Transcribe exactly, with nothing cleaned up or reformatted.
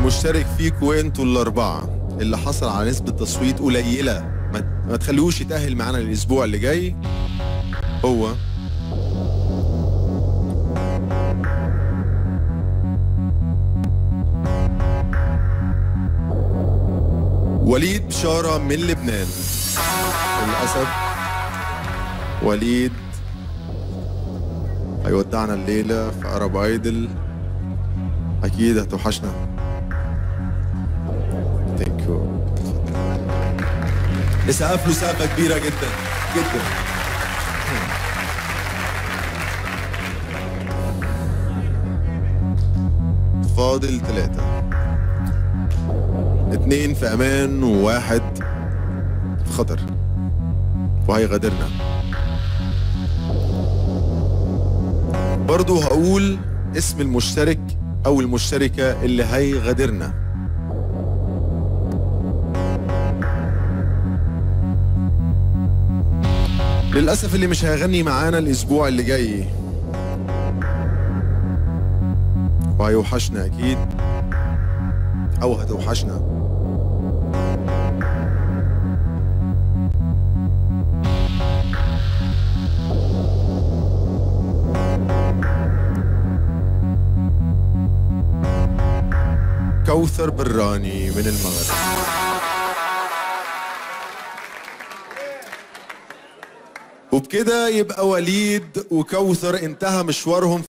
المشترك فيكوا انتوا الاربعه اللي حصل على نسبه تصويت قليله ما, ما تخليهوش يتاهل معانا الاسبوع اللي جاي هو وليد بشاره من لبنان. للاسف وليد هيودعنا الليله في عرب ايدل. اكيد هتوحشنا. ثانك يو. اسقف له سقفه كبيره جدا جدا. فاضل ثلاثة، اتنين في امان وواحد في خطر وهيغادرنا. برضو هقول اسم المشترك او المشتركة اللي هيغادرنا. للأسف اللي مش هيغني معانا الاسبوع اللي جاي وهيوحشنا اكيد او هتوحشنا. كوثر براني من المغرب. وبكده يبقى وليد وكوثر انتهى مشوارهم